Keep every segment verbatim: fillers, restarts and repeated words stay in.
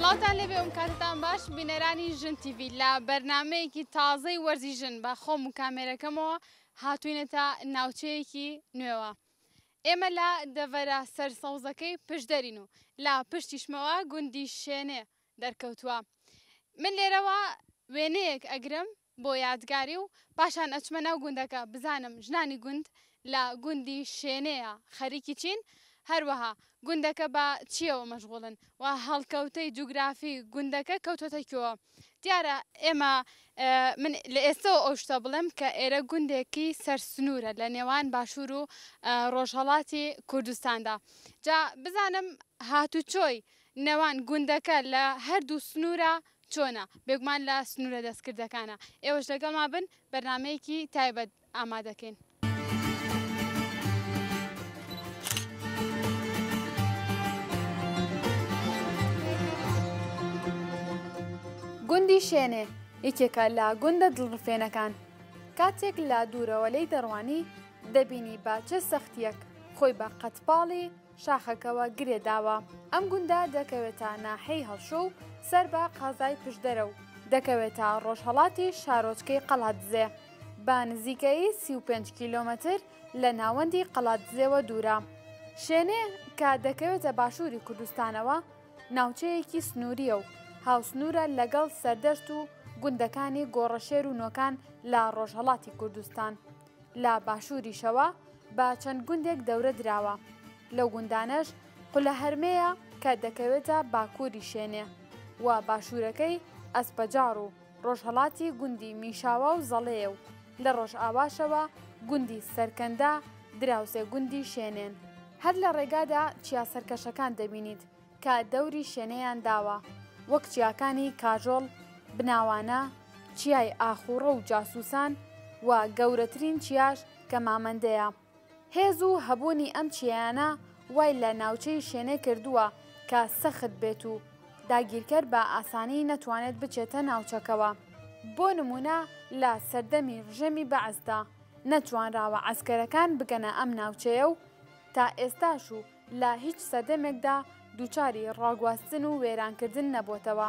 سڵاوتان لێبێ ئەم کاتتان باش بینەرانی ژن تیڤی لە بەرنامەیەکی تازەی وەرزی ژن بە خۆم و کامێرەکەمەوە هاتوینەتە ناوچەیەکی نوێوە. ئێمە لە دەڤەرە سەرسەوزەکەی پشدەرین و لە پشتیشمەوە گوندی شوێنێ دەرکەوتووە. من لێرەوە وێنەیەک ئەگرم بۆ یادگاری و پاشان ئەچمە ناو گوندەکە بزانم ژنانی گوند لە گوندی شوێنەیە خەریکی چین، هەروەها گوندەکە بە چیەوە مەشغوڵن و هەڵکەوتەی جوگرافی گوندەکە کەوتۆتەکیەوە. دیارە ئێمە من لە ئێستەوە ئەو شتە بڵێم کە ئێرە گوندێکی سەرسنوورە لە نێوان باشوور و ڕۆژهەڵاتی کوردستاندا. جا بزانم هاتوچۆی نێوان گوندەکە لە هەردوو سنوورە چۆنە، بێگومان لە سنوورە دەستکردەکانە. ئێوەش لەگەڵما بن بەرنامەیەکی تایبەت ئامادەکەین. گوندی شوێنێ یەکێکە لە گوندە دڵڕفێنەکان. کاتێک لە دوورەوەلەی دەڕوانی دەبینی با چه سەختیەک خۆی بە قەتپاڵی شاخەکەوە گرێداوە. ئەم گوندە دەکەوێتە ناحەی هەڵشۆ و سەر بە قازای پشدەرە و دەکەوێتە ڕۆژهەڵاتی شارۆچکەی قەڵاتدزێ بە نزیکەی سی و پێنج کیلۆمەتر لە ناوەندی قەڵاتدزێوە دوورە. شوێنێ کە دەکەوێتە باشووری کوردستانەوە ناوچەیەکی سنووریە و هاوسنوورە لەگەڵ سەردەشت و گوندەکانی گۆڕەشێر و نۆکان لە ڕۆژهەڵاتی کوردستان. لە باشووریشەوە بە چەند گوندێک دەورە دراوە. لەو گوندانەش قولە هەرمەیە کە دەکەوێتە باکووری شوێنێ و باشوورەکەی ئەسپەجار و ڕۆژهەڵاتی گوندی میشاوە و زەڵەیە و لە ڕۆژ ئاواشەوە گوندی سەرکەندە دراوسێ گوندی شوێنێن. هەر لە ڕێگادا چیا سەرکەشەکان دەبینیت کە دەوری شوێنەیان داوە، وەک چیاکانی کاژۆڵ، بناوانە، چیای ئاخوڕە و جاسووسان و گەورەترین چیاش کە مامەندەیە. هێز و هەبوونی ئەم چیانە وای لە ناوچەی شوێنێ کردووە کە سەخت بێت و داگیرکەر بە ئاسانی نەتوانێت بچێتە ناوچەکەوە. بۆ نمونە لە سەردەمی ڕژێمی بەعەزدا نەتوانراوە عەسکەرەکان بگەنە ئەم ناوچەیە و تا ئێستاش و لە هیچ سەردەمێکدا دووچاری ڕاگواستن و وێرانکردن نەبووتەوە.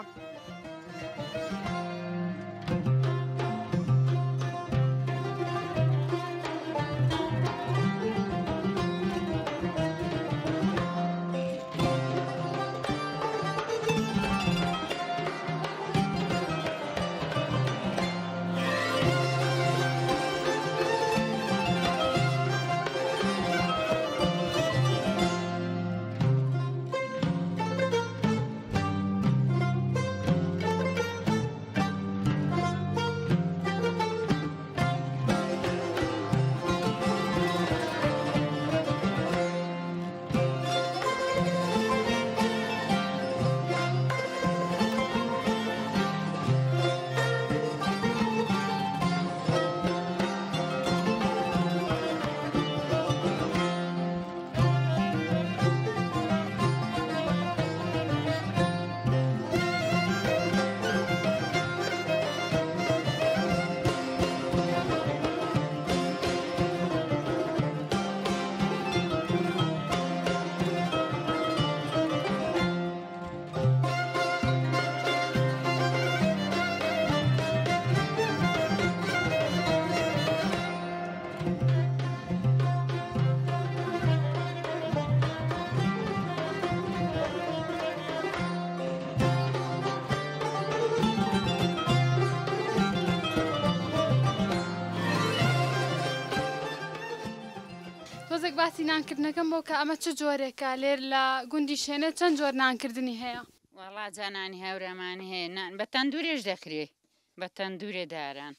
تۆزێک باسی نانکردنەکەم بۆ کە ئەمە چه جۆرێکە لێر لە گوندی شوێنێ چەند جۆر نانکردنی هەیە؟ وەڵا جانانی هەورەمانی هەیە بە تەندورێش دەکرێ، بە تەندورێ داران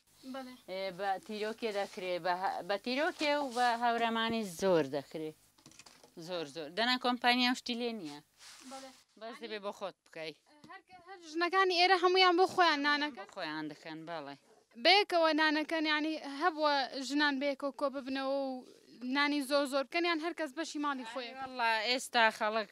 بە تیرۆکێ دەکرێ، بە تیرۆکێ و بە هەورەمانی زۆر دەکرێ، زۆر زۆر دەنا کۆمپانیا شتی لێ نییە، بەس دەبێ بۆ خۆت بکەی. هەر ژنەکانی ئێرە هەمویان بۆ خۆیان نانەکە خۆیان دەکەن. بەڵێ بەیەکەوە نانەکەن، ینی هەبووە ژنان بەیەکەوە کۆ ببنەوە و نانی زۆر زۆر بکەنیان هەرکەس بەشی ماڵی خۆی. وەڵا ئێستا خەڵک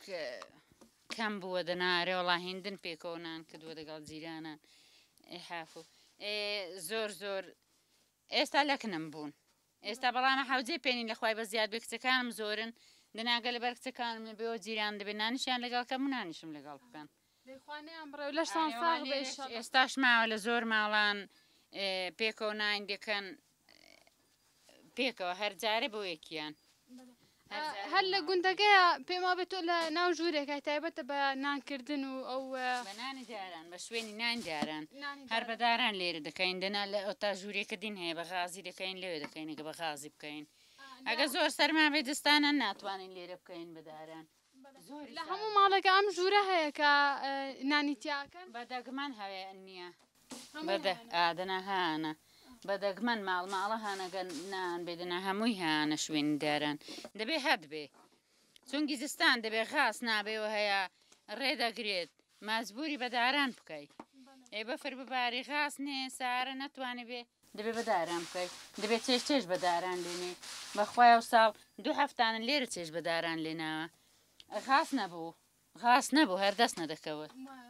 کەم بووە دەنارێ، وەڵا هێندن پێکەوە نان کردووە لەگەڵ جیرانان ئێحاف و زۆر زۆر ئێستا لەکنم بوون. ئێستا بەڵامە حەوجێ پێنین لەخوای بە زیاد بێ کچەکانم زۆرن دەناگە لەبەر کچەکانم بێەوە جیران دەبێت نانیشیان لەگەڵ کەم و نانیشم لەگەڵ بکەن. ئێستاش ماوە لە زۆر ماڵان پێکەوە ناین دەکەن پێکەوە هەرجارە بۆ یەکیان هەر لە گوندەکەیە پێما بێت تۆ لە ناو ژوورێکە تایبەتە بە نانکردن و ئەو بە نانی داران بە شوێنی نان داران هەر بەداران لێرە دەکەین دەنا لە ئەو تا ژوورێکە دین هەیە بە غازی دەکەین لەوێ دەکەینەکە بە غازی بکەین ئەگە زۆر سەرما بێ دەستانە ناتوانین لێرە بکەین بەداران لە هەموو ماڵەکە ئەم ژوورە هەیە کە نانی تیاکەن بەدەگمان هەوێ نییە ئادەنا هانە بەدەگمەن ماڵ ماڵە هانەگە نان بێدەنا هەمووی هانە شوێنی داران دەبێ هەت بێ چونکی زستان دەبێ غاس نابێەوە هەیە ڕێدەگرێت مازبوری بەداران بکەیت ئێ بەفر بباری غاس نێ سارە نەتوانێ بێ دەبێ بەداران بکەیت دەبێت چێش چێش بەداران لێنێ بەخوای و ساڵ دوو هەفتانن لێرە چێش بەداران لێناوە غاس نەبوو غاس نەبوو هەردەست نەدەکەوت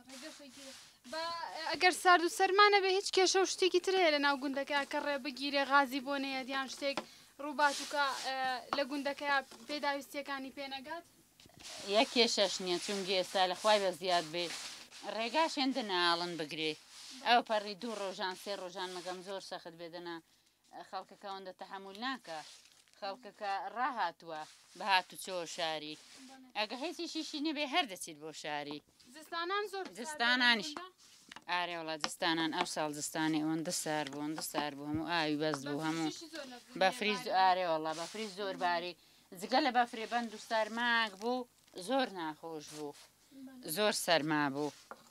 ئەگەر سارد و سەرمانە بێ هیچ کێشە و شتێکی تر هەیە لە ناو گوندەکە کە ڕێ بگیرێ غازی بۆ نەیە دیان شتێک ڕووباتوکە لە گوندەکەی پێداویستیەکانی پێنەگات یەک کێشەش نییە چونگە ئێستا لە خوای بە زیاد بێ ڕێگاشێن دەناڵن بگرێ ئەو پەڕی دوو ڕۆژان سێ ڕۆژان مەگەم زۆر سەخت بێدەنا خەڵکەکە ئەوەندە تەحمل ناکە خەڵکەکە ڕاهاتووە بە هاتو چۆ شاری ئەگە هیچی شیشی نەبێ هەر دەچیت بۆ شاری زستانان زۆر زستانانیش ئارێ وڵات زستانان ئەو ساڵ زستانی ئەوەندە سار بوو ئەوەندە سار بوو هەموو ئاوی بەس بوو هەموو بەفریز ئارێ وڵا بەفریز زۆر باری جگە لە بەفرێ بەند و سەرماک بوو زۆر ناخۆش بوو زۆر سەرما بوو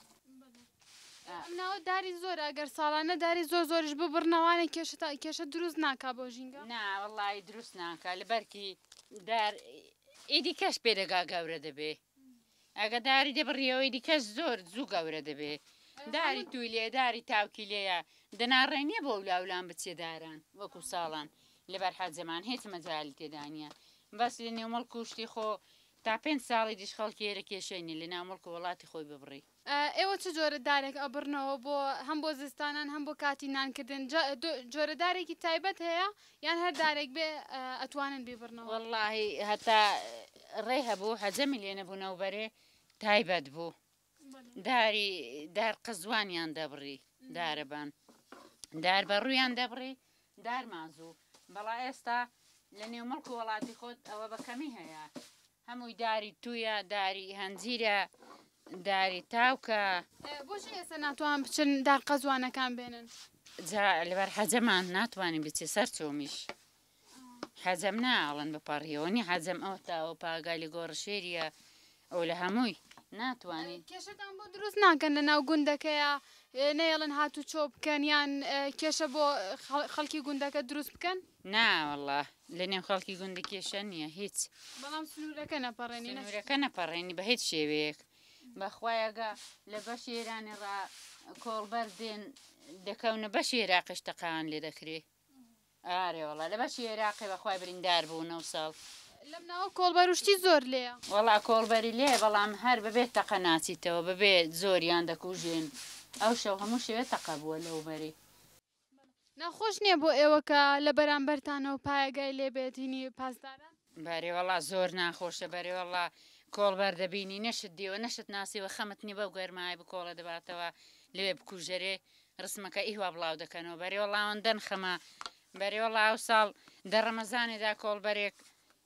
ناوە داری زۆر ئەگەر ساڵانە داری زۆر زۆرش ببڕنەوانە کێشە تا کێشە دروست ناکا بۆ ژینگە ناوەڵی دروست ناکە لە بەرکی دار ئیدی کەش پێدەگا گەورە دەبێ ئەگە داری دەبڕیەوە ئیدی کەس زۆر زوو گەورە دەبێ داری توی لێ داری تاوکی لێیە دەناڕێنیە بۆ ولاولان بچێ داران وەکو ساڵان لەبەر حەزەمان هیچ مەجای تێدانە بەس لە نێومەڵ کوشتی خۆ تا پێنج ساڵی دیش خەڵکی ئێرە کێشەینی لە ناومەڵکە وڵاتی خۆی ببڕی ئێوە چ جۆرە دارێک ئەبڕنەوە بۆ هەم بۆ زستانان هەم بۆ کاتی نانکردن جۆرە دارێکی تایبەت هەیە یان هەر دارێک بێ ئەتوانن بیبڕنەوە وەڵڵاهی هەتا ڕێ هەبوو حەجەمی لێ نەبوونەوە بەرێ تایبەت بوو داری دار قزوانیان دەبڕی دارەبان دار بە ڕوویان دەبڕی دار مازوو بەڵا ئێستا لە نێومەڵک و وڵاتی خۆت ئەوە بەکەمی هەیە هەمووی داری تویە داری هەنجیرە داری تاوکە بۆچی ئێستا ناتوان بچن دار قەزوانەکان بێنن لەبەر حەجەمان ناتوانین بچێ سەر چۆمیش حەجەم ناڵن بپەڕیەوەنی حەجەم ئەو تاوە پاگالی گۆڕشێریە ئەو لە هەمووی ناتوانین کێشەتان بۆ دروست ناکەن لە ناو گوندەکەیە نەیەڵن هاتو چۆ بکەن یان کێشە بۆ خەڵکی گوندەکە دروست بکەن ناوەڵڵا لە نێو خەڵکی گوندە کێشە نییە هیچ بەڵام سنوورەکە نەپەڕێنی سنوورەکە نەپەڕێنی بە هیچ شێوەیەک بەخوایەگە لە بەش ئێرانی ڕا کۆڵبەر دێن دەکەونە بەش عێراقیش تەقان لێ دەکرێ ئارێ وەڵا لە بەش عێراقی بەخوای بریندار بوو نەو ساڵ لەم ناوە کۆڵبەر وشتی زۆر لێە وەڵا کۆڵبەری لێ بەڵام هەر ببێت تەقە ناچیتەوە ببێت زۆریان دەکوژێن ئەو شەو هەموو شێوێت تەقە بووە لەو بەری ناخۆش نییە بۆ ئێوە کە لە بەرامبەرتانەوە پایەگای لێبێتینی پاسداران بارێوەڵا زۆر ناخۆشە بەرێوەڵا کۆڵبەر دەبینی نەشت دیوە نەشت ناسیوە خەمتنی بەو گەرمای بکۆڵە دەباتەوە لەوێ بکوژەرێ ڕسمەکە ئیوا بڵاو دەکەنەوە بەرێوەڵاوان دەن خەمە بەرێوەڵا ئەو ساڵ دە ڕەمەزانێدا کۆڵبەرێک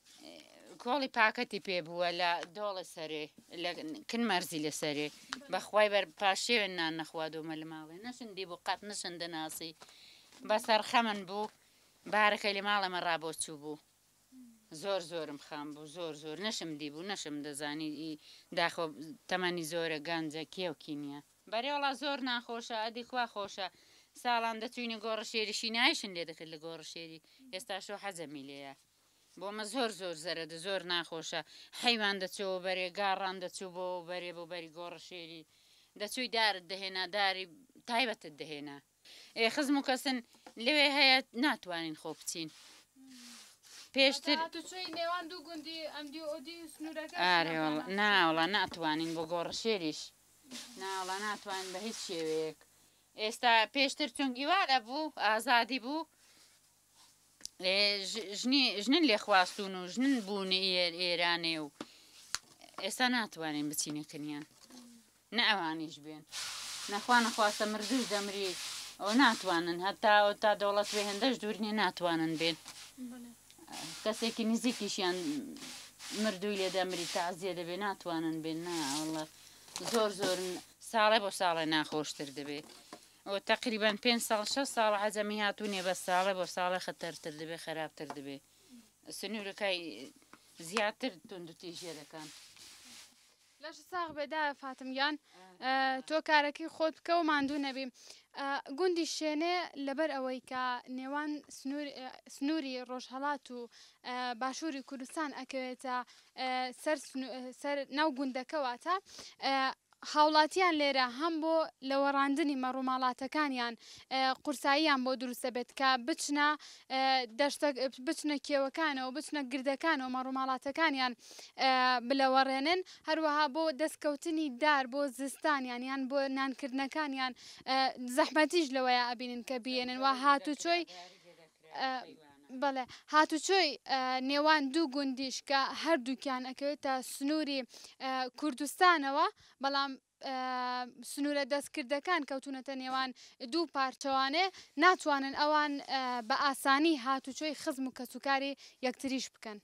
کۆڵی پاکەتی پێبووە لە دۆڵە سەرێ لە کن مەرزی لە سەرێ بەخوای بەر پاشێوێن نان نەخوا دۆمە لە ماڵێ نەشندی بوو قەت نشن دەناسی بەسەر خەمن بوو بارەکە لە ماڵەمە ڕابۆچوو بوو زۆر زۆرم خام بوو زۆر زۆر نەشم دی بوو نەشم دەزانی داخۆ تەمەنی زۆرە گەنجە کێوکی نییە بەرێوەڵا زۆر ناخۆشە ئەدی خوا خۆشە ساڵان دەچوینە گۆڕەشێریشی نایشن لێ دەکرد لە گۆڕەشێری ئێستا شۆ حەزەمی لێیە بۆمە زۆر زۆر زەرەدە زۆر ناخۆشە حەیوان دەچەوە بەرێ گاڕان دەچوو بۆ بەرێ بۆ بەری گۆڕەشێری دەچووی دارت دەهێنا داری تایبەتت دەهێنا ئێ خزم و کەسن لەوێ هەیە ناتوانین خۆ بچین پێشتر ناوڵە ناتوانین بۆ گۆڕەشێریش ناوڵە ناتوانین بە هیچ شێوەیەک ئێستا پێشتر چونگیوارە بوو ئازادی بوو ژنن لێ خواستون و ژنن بوون ئێرانێ و ئێستا ناتوانین بچینەکەنیان نە ئەوانیش بێن نەخوا نەخواستە مردوش دەمری ئەو ناتوانن هەتا ئەو تا دەوڵەت وێ هێندەش دوورنی ناتوانن بێن کەسێکی نزیکیشیان مردووی لێ دەمری تازیە دەبێ ناتوانن بێن ناوەڵە زۆر زۆر ساڵێ بۆ ساڵێ ناخۆشتر دەبێت ئەو تقریبان پێنج ساڵ شەش ساڵ عەجەمی هاتوونێ بە ساڵێ بۆ ساڵە خەتەرتر دەبێ خراپتر دەبێ سنوورەکەی زیاتر تونند و تیژێرەکان لەش ساغ بێدا فاتمیان تۆ کارەکەی خۆت بکە و ماندوو نەبی گوندی شوێنێ لەبەر ئەوەی کە نێوان سنووری ڕۆژهەڵات و باشووری کوردستان ئەکەوێتە سەر ناو گوندەکەواتە هاوڵاتیان لێرە هەم بۆ لەوەڕاندنی مەڕووماڵاتەکانیان قورساییان بۆ دروستە بێت کە بچنە بچنە کێوەکانەوە بچنە گردەکانەوە مەڕووماڵاتەکانیان بلەوەڕێنن هەروەها بۆ دەستکەوتنی دار بۆ زستانیان یان بۆ نانکردنەکانیان زەحمەتیش لەوەیە ئەبینن کە بێنن و هاتوچۆی بەڵێ هاتوچۆی نێوان دوو گوندیش کە هەردووکیان ئەکەوێتە سنووری کوردستانەوە بەڵام سنوورە دەستکردەکان کەوتونەتە نێوان دوو پارچەوانێ ناتوانن ئەوان بە ئاسانی هاتوچۆی خزم و کەسوکاری یەکتریش بکەن.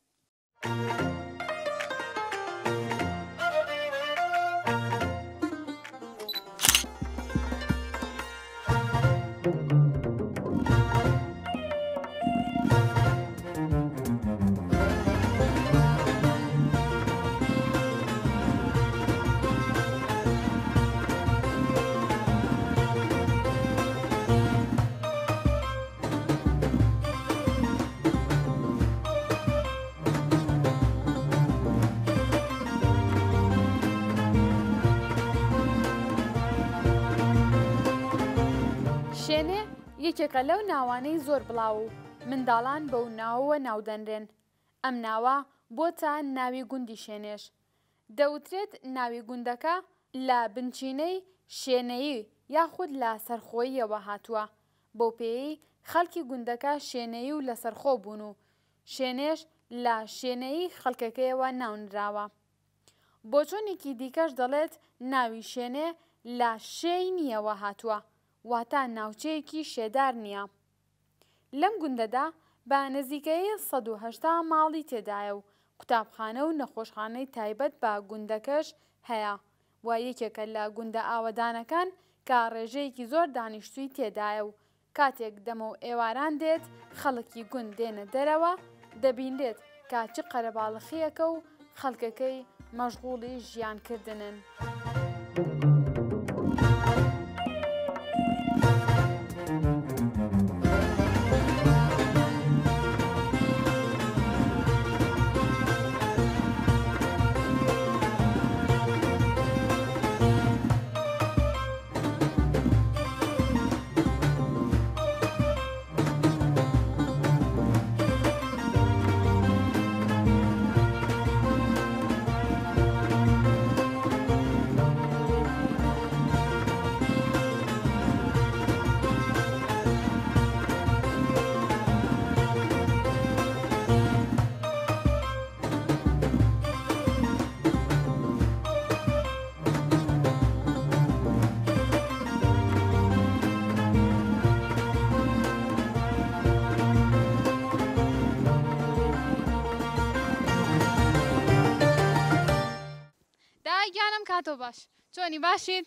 شوێنێ یەکێکە لەو ناوانەی زۆر بڵاو و منداڵان بەو ناوەوە ناودەنرێن. ئەم ناوە بۆتە ناوی گوندی شوێنێش. دەوترێت ناوی گوندەکە لە بنچینەی شوێنەیی یاخود لە سەرخۆییەوە هاتووە. بۆ پێی خەڵکی گوندەکە شوێنەیی و لە سەرخۆ بوون و شوێنێش لە شوێنەیی خەڵکەکەیەوە ناونراوە. بۆ چۆنێکی دیکەش دەڵێت ناوی شوێنێ لە شێی نییەوە هاتووە واتە ناوچەیەکی شێدار نییە. لەم گوندەدا بە نزیکەی سەد و هەشتا ماڵی تێدایە و قوتابخانە و نەخۆشخانەی تایبەت بە گوندەکەش هەیە و یەکێکە لە گوندە ئاوەدانەکان کە ڕێژەیەکی زۆر دانیشتووی تێدایە و کاتێک دەمە و ئێواران دێت خەڵکی گوند دێنە دەرەوە دەبینرێت کە چ قەرەباڵخیەکە و خەڵکەکەی مەشغوڵی ژیانکردنن. کاتۆ باش چۆنی باشیت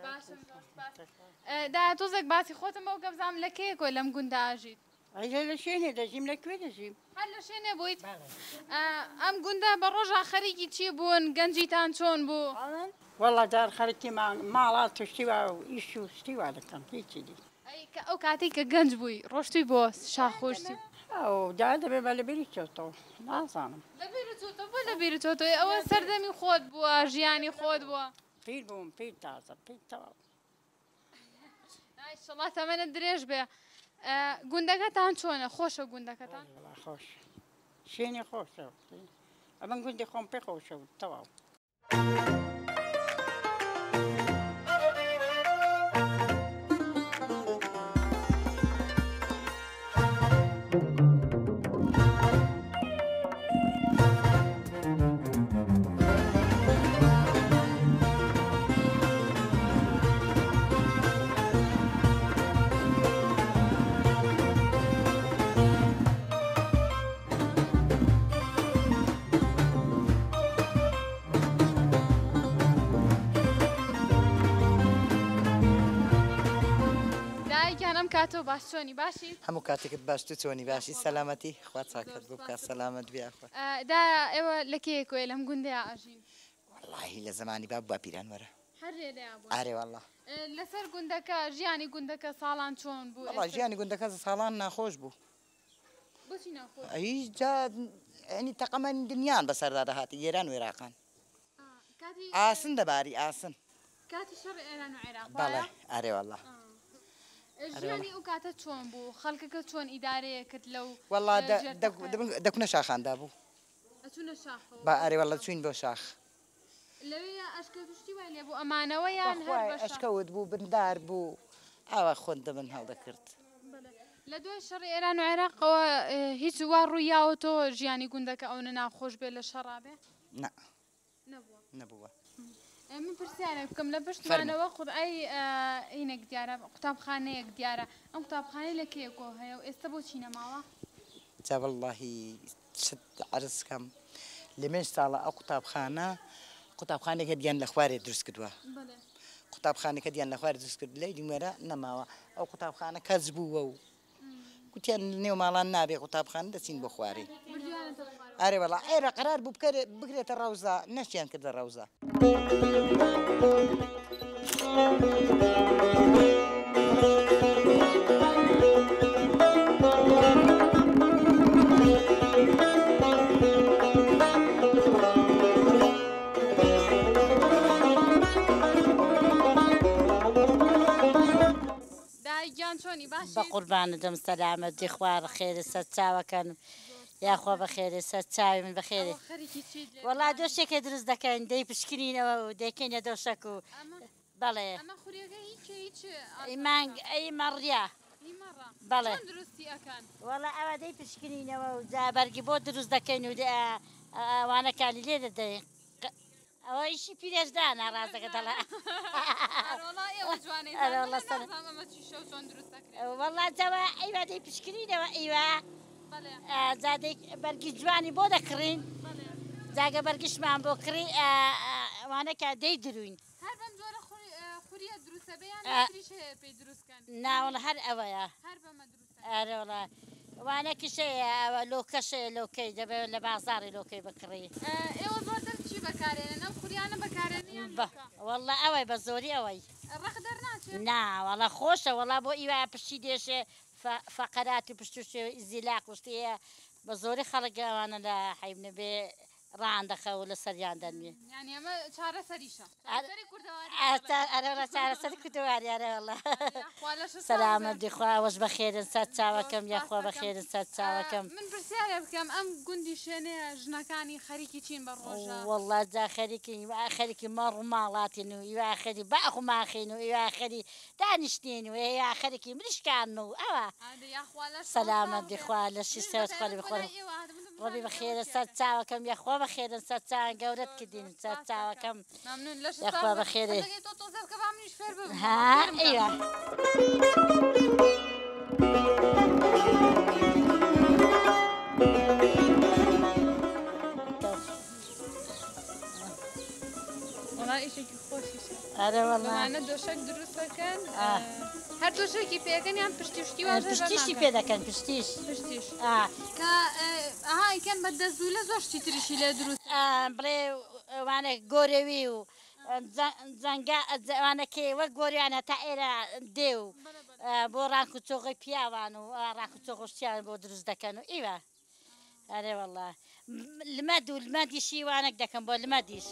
دا تۆزێک باسی خۆتم بەو کە بزانم لە کێکۆ لەم گوندە ئاژیت لە شوێنێ دەژیم لەکوێ دەژیم هەر لە شوێنێ بوویت ئەم گوندە بە ڕۆژە خەریکی چی بوون گەنجیتان چۆن بوو وەڵا دار خەرکی ماڵات توشتیوە و ئیش و شتیوا دەکەم هیچی دی ئەو کاتێک کە گەنج بووی ڕۆشتوی بۆ شاخۆشتی ئەو دا دەبێ بە لەبیری چۆتەوە نازانم بۆ لەبیری چۆتەوە ئەوە سەردەمی خۆت بووە ژیانی خۆت بووە پیر بووم پیر تازە پیر تەواو ئیشەڵڵا تەمەنت درێژ بێ گوندەکەتان چۆنە خۆشە گوندەکەتان خۆش شوێنی خۆشە ئەمە گوندی خۆم پێ خۆشە تەواو ئەم کاتۆ باش چۆنی باشی هەموو کاتێکت باش تو چۆنی باشی سەلامەتی خوا چاکەت بۆ بکات سەلامەت بیاخوا دا ئێوە لە کێکۆی لەم گوندەیە ئاژین واللهی لە زمانی با بووە پیران وەرە هەرێ ئارێ والله لەسەر گوندەکە ژیانی گوندەکە ساڵان چۆن بوو والله ژیانی گوندەکە ساڵان ناخۆش بوو بۆچی ناخۆش هیچ جا ینی تەقەمەن دنیان بەسەردا دەهاتی ئێران و عێراقان ئاسن دەباری ئاسن کاتی شەڕ ئێران و عێراق بەڵێ ئارێ والله ژیانی ئەو کاتە چۆن بوو خەڵکەکە چۆن ئیدارەیە کرد لەو والله دەکونە شاخاندا بوو ئەچوونە شاخەوە با ئارێ والله چوین بۆ شاخ لەوەیە ئەشکە توشتی وای لێ بوو ئەمانەوە یان هەر ئەشکەوت بوو بندار بوو ئاوا خۆن دەبن هەڵدەکرد لە دوای شەڕی ئێران و عێراقەوە هیچ وا ڕوویاوە تۆ ژیانی گوندەکە ئەوە ناخۆش بێت لە شەڕابێ نا نەبووە من پرسیارە بکەم لە پشتمانەوە قورئای عینێک دیارە قوتابخانەیەک دیارە ئەم قوتابخانەی لە کێکۆ هەیە و ئێستا بۆچی نەماوە جا واللهی شت عرض کەم لە من ساڵە ئەو قوتابخانە قوتابخانێکە دییان لە خوارێ دروست کردووە قوتابخانەکە دییان لە خوارێ دروست کرد لەی دیمەرە نەماوە ئەو قوتابخانە کەس بووە و گوتیان نێو ماڵان نابێ قوتابخانە دەچین بۆ خوارێ ئارێ وەڵا ئێرە قەرار بوو بگرێتە ڕەوزە نەشتیان کردە ڕەوزە بە قوربانە دەم سەلامەتی خوارە خێرە سەر چاوەکەن یاخوا بە خێرە سەر چاوی من بەخێرێ وەڵا دۆشێکە دروست دەکەن دەی پشکنینەوە و دەیکەینە دۆشەک و بەڵێ ئیمانگ ئەی مەڕیا بەڵێ وەڵا ئەوە دەی پشکنینەوە و جابەرگی بۆ دروست دەکەین و ئەوانەکانی لێ دەدەین ئەوە ئیشی پیرێژدانە ڕاستەکە دەڵێ وەڵا جەوە ئەیوا دەی پشکنینەوە ئەیوا بەرگی جوانی بۆ دەکڕین جاگە بەرگشمان بۆ کڕی ئەوانەکە دەی دروین ناوەڵە هەر ئەوەیە ئەرەوەڵە وانەکیشەیە ئەوە لۆکەشەیە لۆکەی دەبێت لە بازاڕی لۆکەی بکڕی ئێوە زۆرتر چی بەکارێنن ئەم خوریانە بەکارێنیان وەڵا ئەوەی بە زۆری ئەوەی ناوەڵە خۆشە وەڵا بۆ ئیوا پشتی دێشێ فەقەراتی پشتوشێ زیلاق وشتەیە بە زۆری خەڵک ئەوانە لە حیبنە بێ ڕاندەخە و لە سەریان دەنوێ ئەرەوە چارەسەری کوردواری ئەرەوەڵە سەلامەت دیخواوەش بە خێرن سەر چاوەکەم یاخوا بە خێرن سەر چاوەکەم من پرسیارە بکەم ئەم گوندی شوێنەیە ژنەکانی خەریکی چین بە ڕۆژە وەڵا جا خەریکی خەریکی مەڕ و ماڵاتین و ئیوا خەری باخ و ماخین و ئیوا خەری دانیشتین و یا خەریکی مریشکان و ئەوە سەلامەت دیخوا لەشی سەوت خۆلی بخۆرم ڕەبی بەخێرە سەر چاوەکەم یاخوا بەخێرن سەر چاوان گەورەت کردین سەر چاوەکەم یاخوا بەخێرێ ها ئەیوە وەڵا ئیشێکی خۆشیشە ئەرە وەڵا دۆشەک دروست دەکەن هەر دۆشێکی پێەکەن یان پشتی شتی پشتیشی پێ دەکەن پشتیش پشتیش ئەها ئیکەن بە دەستوو لە زۆر شتی تریشی لێ دروست بڵێ وانە گۆرەوی و جەنگەوانەکەی وەک گۆریانە تا ئێرە دێ و بۆ ڕانک و چۆغی پیاوان و ڕانک و چۆغشتیان بۆ دروست دەکەن و ئیوە ئەرێ وەڵا لمەد و لمەدیشی وانێک دەکەم بۆ لمەدیش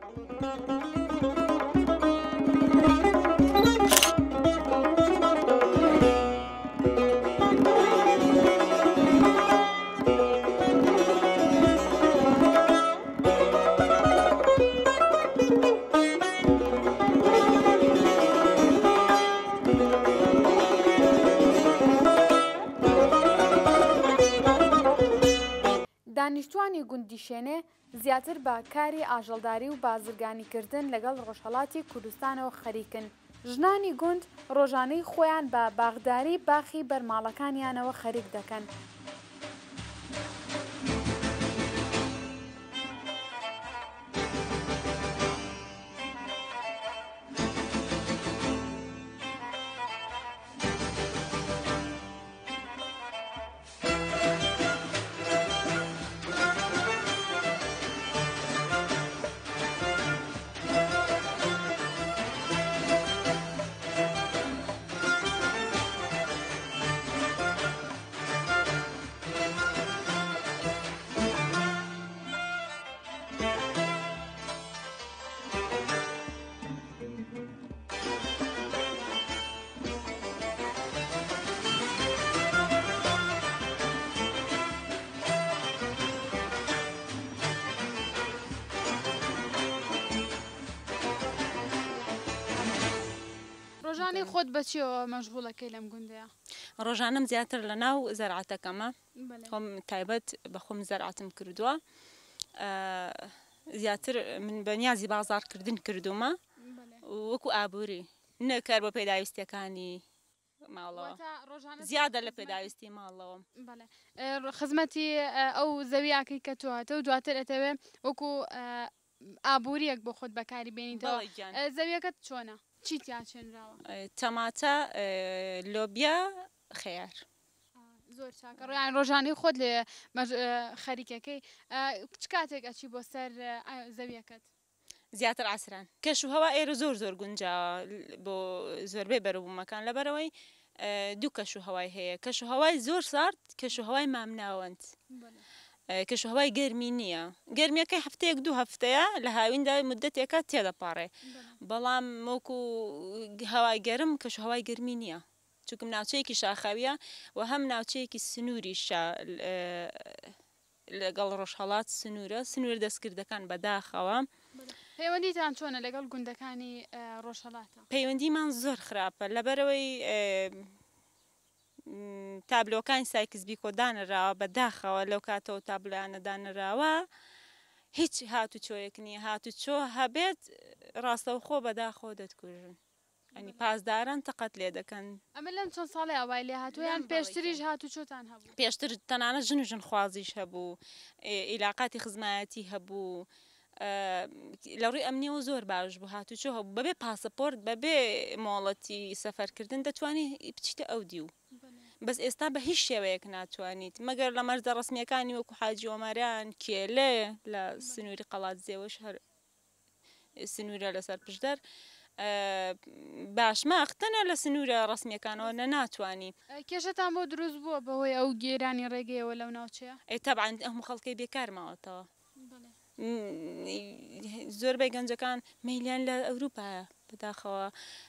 دانیشتوانی گوندی شوێنێ زیاتر بە کاری ئاژەڵداری و بازرگانیکردن لەگەڵ ڕۆژهەڵاتی کوردستانەوە خەریکن. ژنانی گوند ڕۆژانەی خۆیان بە باغداری باخی بەرماڵەکانیانەوە خەریک دەکەن. ڕۆژانی خۆت بەچیەوە مەشغوڵەکەی لەم گوندەیە؟ ڕۆژانم زیاتر لە ناو زەرعەتەکەمە خۆم تایبەت بە خۆم زەرعەتم کردووە زیاتر من بە نیازی بازاڕکردن کردومە وەکو ئابووری نەکار بۆ پێداویستیەکانی ماڵەوە زیادە لە پێداویستی ماڵەوەم. خزمەتی ئەو زەویاکەی کە تۆهاتە و دواتر ئەتەوێ وەکو ئابووریەک بۆ خۆت بەکاری بێنیتەوە زەویەکەت چۆنە؟ چیتیان چێنراوە؟ تەماتە، لۆبیا، خەیار. زۆر چاکە ڕۆیان ڕۆژانەی خۆت لێ خەریکەکەی چ کاتێک ئەچی بۆ سەر زەویەکەت؟ زیاتر عسران کەش و هەوا ئێرە زۆر زۆر گونجاوە بۆ زۆربەی بەرەبوومەکان لەبەرەوەی دوو کەش و هەوای هەیە کەش و هەوای زۆر سارد کەش و هەوای مامناوەند کەش و هەوای گەرمی نییە گەرمیەکەی هەفتەیەک دوو هەفتەیە لە هاویندا مدەتێکە تێدەپاڕێ بەڵام وەکو هەوای گەرم کەش و هەوای گەرمی نییە چونکم ناوچەیەکی شاخاویە و هەم ناوچەیەکی سنووریشە لەگەڵ ڕۆژهەڵات سنوورە سنوور دەستکردەکان بەداخەوە. پەیوەندیتان چۆنە لەگەڵ گوندەکانی ڕۆژهەڵاتە؟ پەیوەندیمان زۆر خراپە لەبەرەوەی تابلۆکانی سایکزبی کۆدانراوە بەداخەوە لەو کاتەوە تابلۆیانە دانراوە هیچ هاتوچۆیەک نییە هاتوچۆ هەبێت ڕاستەوخۆ بەداخۆ دەتکوژن ئەنی پاسداران تەقەت لێ دەکەن. ئەمە لەم چەند ساڵی ئەوای لێ هاتوویان پێشتریش هاتوچۆتان هەبوو؟ پێشتر تەنانە ژن و ژن خوازیش هەبوو ئیلاقاتی خزمایەتی هەبوو لە ڕووی ئەمنیەوە زۆر باش بوو هاتوچۆ هەبوو بەبێ پاسەپۆرت بەبێ مۆڵەتی سەفەرکردن دەتوانی بچیتە ئەو دی و بەس ئێستا بە هیچ شێوەیەک ناتوانیت مەگەر لە مەرجە ڕسمیەکانی وەکو حاجی ئۆمەریان کێلێ لە سنووری قەڵات زێوەش هەر سنوورە لەسەر پشدەر باش ماختەنە لە سنوورە ڕسمیەکانەوە نە ناتوانی. کێشەتان بۆ دروست بووە بەهۆی ئەو گێرانی ڕێگەیەوە لەو ناوچەیە؟ ئەی تەبعاً هەموو خەڵکەی بێکار ماوەتەوە زۆربەی گەنجەکان مەیلیان لە ئەوروپایە بەداخەوە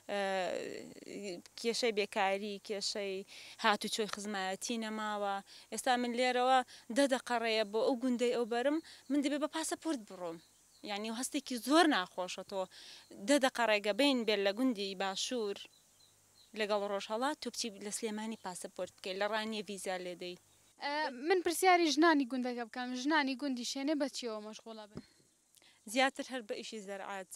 کێشەی بێکاری کێشەی هاتوچۆی خزمایەتی نەماوە ئێستا من لێرەوە دەدەقەڕەیە بۆ ئەو گوندەی ئەو بەرم من دەبێ بە پاسەپۆرت بڕۆم یعنی و هەستێکی زۆر ناخۆشەتەوە دەدەقەڕێگە بین بێت لە گوندی باشوور لەگەڵ ڕۆژهەڵات تو بچی لە سلێمانی پاسەپۆرت بکەیت لە ڕانیە ڤیزا لێدەی. من پرسیاری ژنانی گوندەکە بکەم ژنانی گوندی شوێنێ بەچیەوە مەشغوڵە بن؟ زیاتر هەر بە ئیشی زەرعات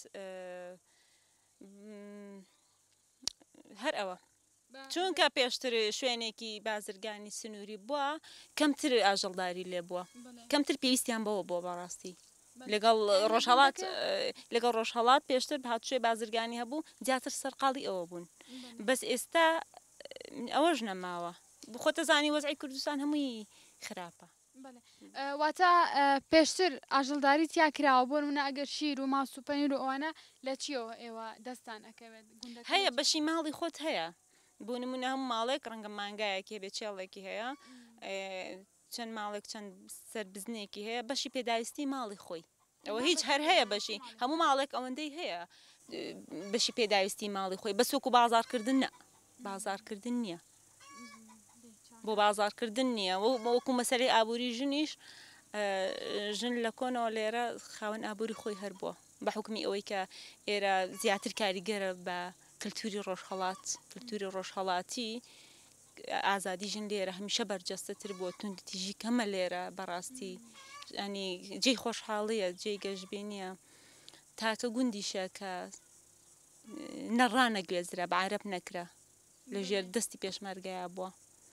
هەر ئەوە چونکە پێشتر شوێنێکی بازرگانی سنووری بووە کەمتر ئاژەڵداری لێ بووە کەمتر پێویستیان بەوە بۆ بەڕاستی لەگەڵ ڕۆژهەڵات لەگەڵ ڕۆژهەڵات پێشتر هاتوچێ بازرگانی هەبوو زیاتر سەرقاڵی ئەوە بوون بەس ئێستا ئەوەش نەماوە بخۆتە زانی وەزعی کوردستان هەمووی خراپە. واتە پێشتر ئاژەڵداری تیا کراوە بۆ منە ئەگەر شیر و ماس و پەنیر و ئەوانە لە چیەوە ئێوە دەستان ئەکەوێت؟ هەیە بەشی ماڵی خۆت هەیە بۆ نمونە هەموو ماڵێک ڕەنگە مانگایەکی بێ چێڵێکی هەیە چەند ماڵێک چەند سەربزنێکی هەیە بەشی پێداویستی ماڵی خۆی ئەوە هیچ هەر هەیە بەشی هەموو ماڵێک ئەوەندەی هەیە بەشی پێداویستی ماڵی خۆی بەس وەکو بازارکردن نە بازارکردن نییە بۆ بازارکردن نییە وەکو مەسەلەی ئابووری ژنیش ژن لە کۆنەوە لێرە خاوەن ئابووری خۆی هەر بووە بە حکمی ئەوەی کە ئێرە زیاتر کاریگەرە بە کللتوری ڕۆژهەڵات کللتوری ڕۆژهەڵاتی ئازادی ژن لێرە هەمیشە بەرجەستەتر بووە توندتیژی کەمە لێرە بەڕاستی ینی جێی خۆشحاڵیە جێی گەشتبینیە تاکە گوندیشە کە نەڕانە گوێزرە بە عارەب نەکرا لە ژێر دەستی پێشمەرگەیە بووە.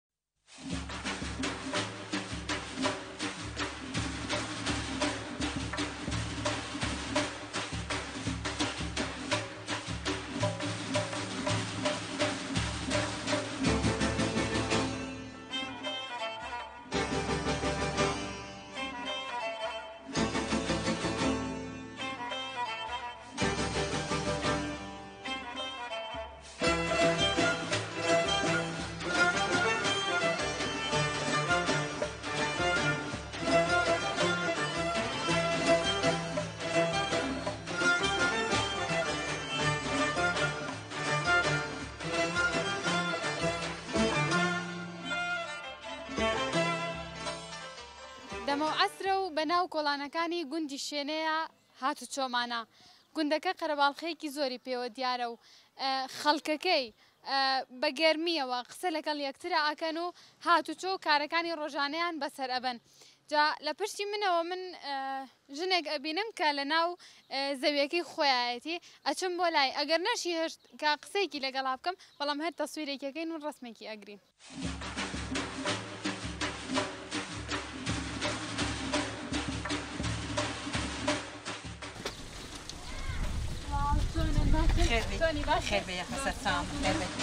دەمە و عەسرە و بەناو کۆڵانەکانی گوندی شوێنەیە هاتوچۆمانە گوندەکە قەرەباڵغەیەکی زۆری پێوە دیارە و خەڵکەکەی بە گەرمیەوە قسە لەگەڵ یەکترا ئەکەن و هاتوچۆ کارەکانی ڕۆژانەیان بەسەر ئەبەن. جا لە پشتی منەوە من ژنێک ئەبینم کە لە ناو زەویەکەی خۆیایەتی ئەچم بۆ لای ئەگەر نەشی هەشت کە قسەیەکی لەگەڵا بکەم بەڵام هەر تەسویرێکەکەین و ڕسمێکی ئەگرین. خێر بێ حەسەت سام خێر بێ.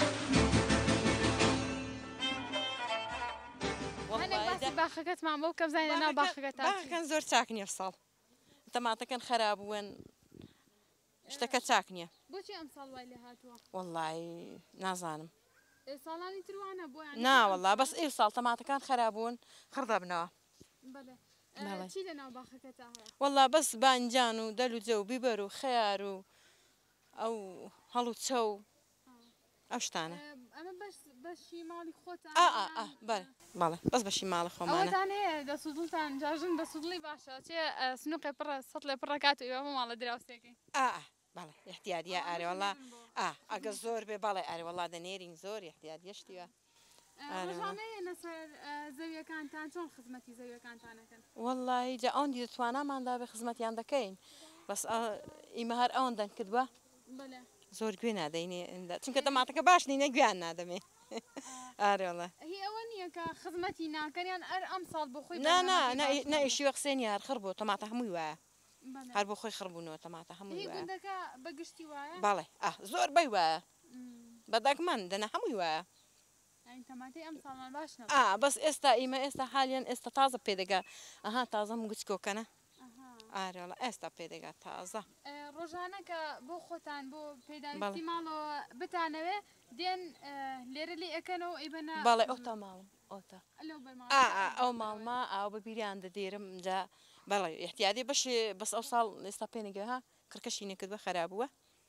باخەکەتمان بۆ کە بزانین لەناو باخەکەتان. باخەکان زۆر چاک نییە ساڵ تەماتەکان خەراب بوون شتەکە چاک نییە. بۆچی ئەم ساڵ وای لێ هاتووە؟ وەڵڵی نازانم. ساڵانی تروانە بۆیان نا وەڵڵا بەس ئێ ساڵ تەماتەکان خەراب بوون خڕدا بنەوە. چی لەناو باخەکەتا هەیە؟ وەڵڵا بەس بانجان و دەل و جە و بیبەر و خەیار و ئەو هەڵ و چە و ئەو شتانە. ئەمە بەشی ماڵی خۆتان؟ بەڵێ بەڵێ بەس بەشی ماڵی خۆمانە. ئەوەتان هەیە دەسوودڵتان جاژن دەسوودڵی باشە چێ سنووقێ پڕە سەد لێ پڕەکات و ئێوە ماڵە دراوسێکی؟ بەڵێ احتیادیە ئارێ وەڵا ئەگە زۆر بێ بەڵێ ئارێ وەڵا دەنێرین زۆر احتیاد یەشتیوە. ڕۆژانەیە لەسەر زەویەکانتان چۆن خزمەتی زەویەکانتانەکەن؟ وەڵڵی جا ئەوەندی دەتواناماندا بێ خزمەتیان دەکەین بەس ئیمە هەر ئەوەن دەن کردووە زۆر گوێ نادەینێ چونکە تەماتەکە باش نینە گویان نادەمێ. ئارێڵە هی ئەوە نییە کە خزمەتی ناکەنیان ئەر ئەم ساڵ بۆ خۆی نائیشیوە قسێنی هەر خڕ بۆ تەماتە هەمووی وایە هەر بۆ خۆی خڕبوونەوە تەماتە هەمووی گوندەکە بەگشتی وایە؟ بەڵێ زۆر بەی وایە بەدەگمەن دەنا هەمووی وایە. تەماتی ئەم ساڵمان باش بەس ئێستا ئیمە ئێستا حالیان ئێستا تازە پێدەگا ئەها تازە گوچکۆکەنە. ئارێڵە ئێستا پێدەگات تازە. ڕۆژانە کە بۆ خۆتان بۆ پێداویستی ماڵەوە بتانەوێ دێن لێرە لی ئەەکەنەوە ئیبەنە. بەڵێ ئەوتا ماڵم ئەوتا ئەو ماڵما ئاو بە بیریان دەدێرم جا بەڵێ احتیادی بەش بەس ئەو ساڵ ئێستا پێنەگەها کڕکەشی نەکردوە خەرابووە.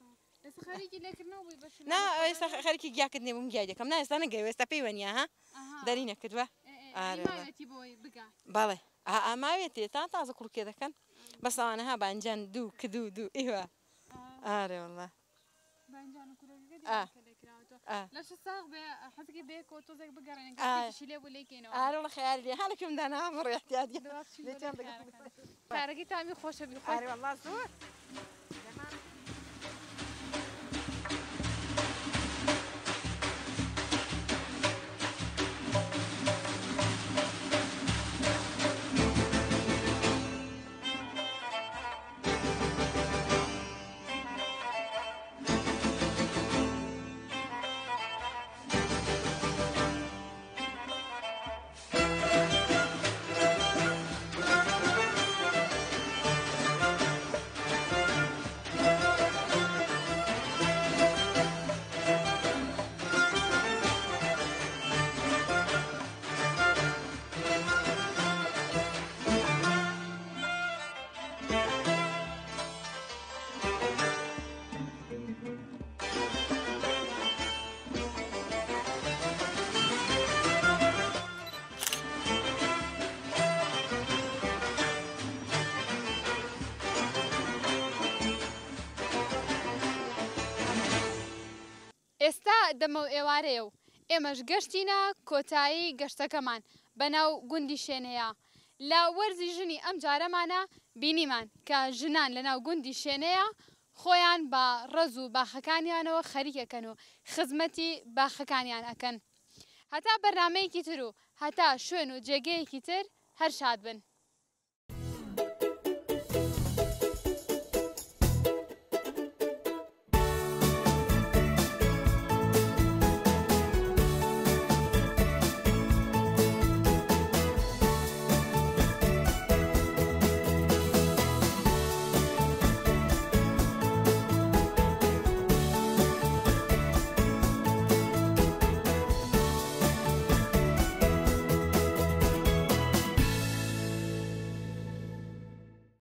نا ئێستا خەرکی گیاکردنێ بووم گیای دەکەم نا ئێستا نەگەی ئێستا پێی وەنیا ها دەری نەکردوە. بەڵێ ئاماوێتێ تا تازە کوڵکێ دەکەن بەس ئەوانەها بانجان دوو کدوو دوو ئیوە. ئارێ وەڵڵا ئارەڵە خەیاری لێ هەڵێکم دانا بڕ احتیادی کارەکەی تامی خۆشە بی ئارێ وەڵڵا زۆر. ئێستا دەمە ئێوارەیە و ئێمەش گەشتینە کۆتایی گەشتەکەمان بەناو گوندی شوێنەیە. لە وەرزی ژنی ئەم جارەمانە بینیمان کە ژنان لەناو گوندی شوێنەیە خۆیان بە ڕەز و باخەکانیانەوە خەریکەکەن و خزمەتی باخەکانیان ئەکەن. هەتا بەرنامەیەکی تر و هەتا شوێن و جێگەیەکی تر هەر شاد بن.